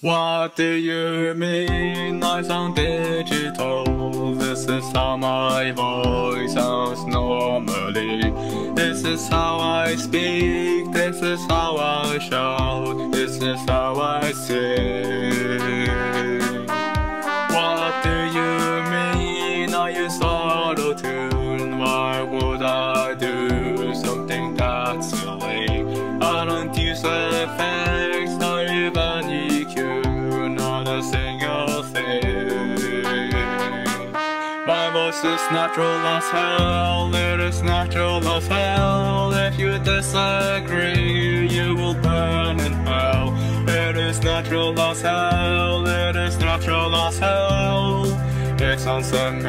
What do you mean I sound digital? This is how my voice sounds normally. This is how I speak, this is how I shout, this is how I sing. What do you mean I use auto-tune? Why would I do something that silly? I don't use effects, not even EQ, not a single thing. My voice is natural as hell, it is natural as hell. If you disagree, you will burn in hell. It is natural as hell, it is natural as hell. It sounds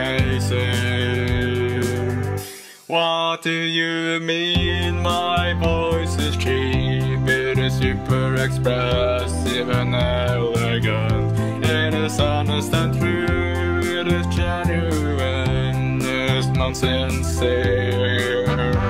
amazing. What do you mean my voice is cheap? It is super expressive and elegant. It is honest and true, it is genuine, it is non-sincere.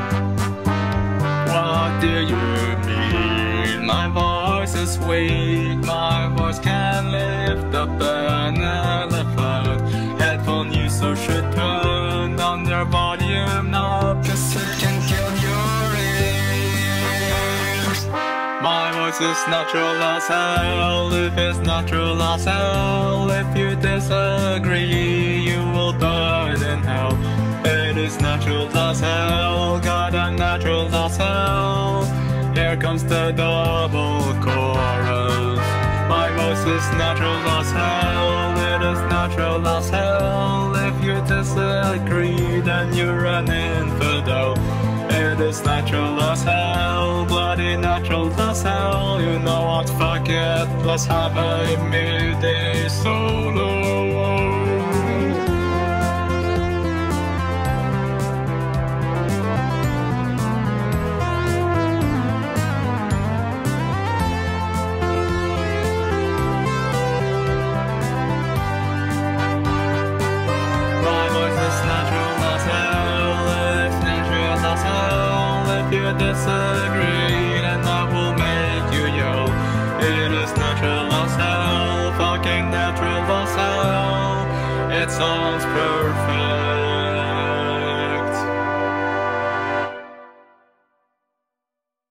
What do you mean my voice is weak? My voice can lift up an elephant. Headphone user should turn down their volume knob, cause it can kill your ears. My voice is natural as hell, if it's natural as hell. If you disagree, you will burn in hell. It is natural as hell, God, I'm natural as hell. Here comes the double chorus. My voice is natural as hell, it is natural as hell. If you disagree, then you're an infidel. It is natural as hell, bloody natural as hell. You know what, fuck it, let's have a midday solo. If you disagree, then I will make you yell. It is natural as hell, fucking natural as hell. It sounds perfect.